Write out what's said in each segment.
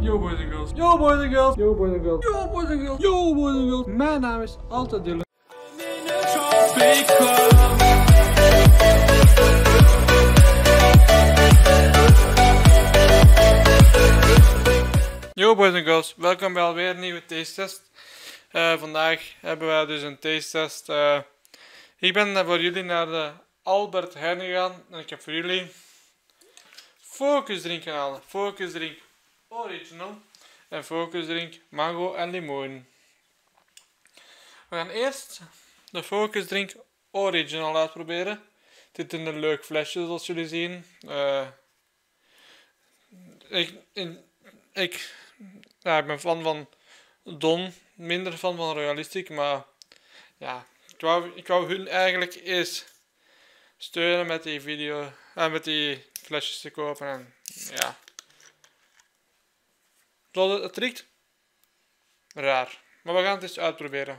Yo boys and girls. Yo boys and girls. Yo boys and girls. Yo boys and girls. Yo boys and girls. Mijn naam is altijd Dylan. Yo boys and girls, welkom bij alweer een nieuwe taste test. Vandaag hebben wij dus een taste test. Ik ben voor jullie naar de Albert Heijn gegaan en ik heb voor jullie Focus Drink gaan halen. Focus Drink Original en Focus Drink Mango en Limoen. We gaan eerst de Focus Drink Original uitproberen. Dit in een leuk flesje zoals jullie zien. Ik ben fan van Don, minder fan van Royalistic, maar ja, ik wou hun eigenlijk eens steunen met die video en met die flesjes te kopen en ja. Zoals het riekt? Raar. Maar we gaan het eens uitproberen.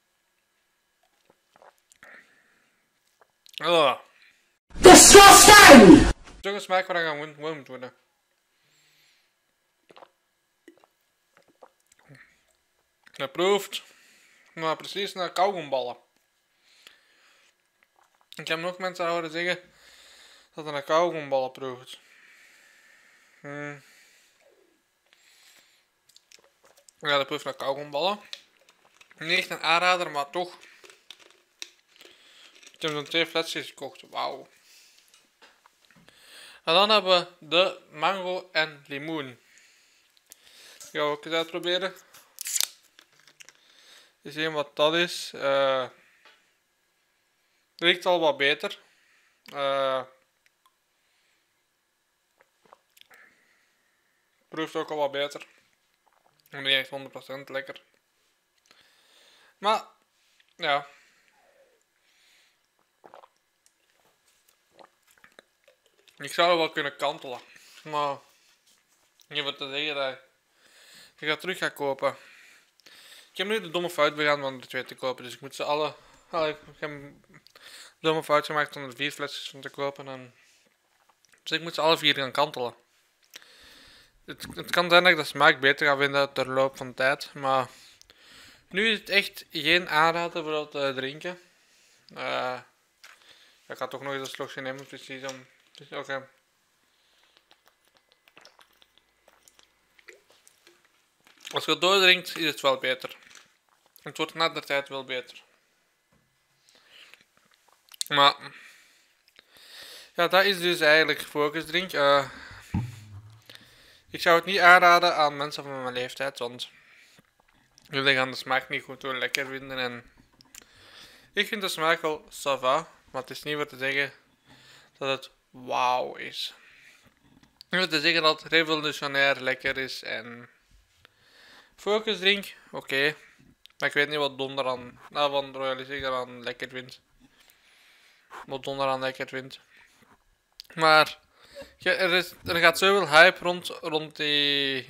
Disgusting! Zo'n smaak waar aan gewoon moet worden. Het proeft maar precies naar kauwgomballen. Ik heb nog mensen horen zeggen dat het naar kauwgomballen proeft. Ja, dat proeft naar kauwgomballen. Niet echt een aanrader, maar toch. Ik heb zo'n 2 flesjes gekocht. Wauw. En dan hebben we de mango en limoen. Ik ga ook eens uitproberen. Zien wat dat is. Riekt al wat beter. Proeft ook al wat beter. Niet echt 100% lekker. Maar ja. Ik zou er wel kunnen kantelen. Maar ik heb het te zeggen dat ik ga terug gaan kopen. Ik heb nu de domme fout begaan van de 2 te kopen, dus ik moet ze alle. Ik heb een domme fout gemaakt om er 4 flesjes van te kopen. Dus ik moet ze alle 4 gaan kantelen. Het kan zijn dat ik de smaak beter ga vinden ter loop van de tijd, maar nu is het echt geen aanrader voor dat te drinken. Ik ga toch nog eens een slokje nemen, precies om. Oké. Als je het doordrinkt, is het wel beter. Het wordt na de tijd wel beter. Maar ja, dat is dus eigenlijk Focus Drink. Ik zou het niet aanraden aan mensen van mijn leeftijd, want jullie gaan de smaak niet goed door lekker vinden. En ik vind de smaak wel ça va, maar het is niet voor te zeggen dat het wauw is. Ik wil te zeggen dat het revolutionair lekker is en Focus Drink, oké. Maar ik weet niet wat Don eraan, van Royalistic eraan lekker vindt. Wat Don eraan lekker vindt. Maar ja, er gaat zoveel hype rond die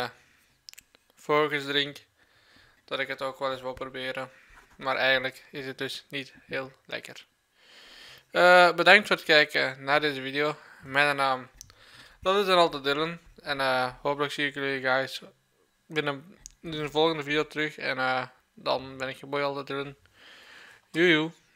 Focus Drink dat ik het ook wel eens wil proberen. Maar eigenlijk is het dus niet heel lekker. Bedankt voor het kijken naar deze video. Mijn naam, dat is dan altijd Dylan. En hopelijk zie ik jullie guys in de volgende video terug. En dan ben ik je boy altijd Dylan. Joejoe.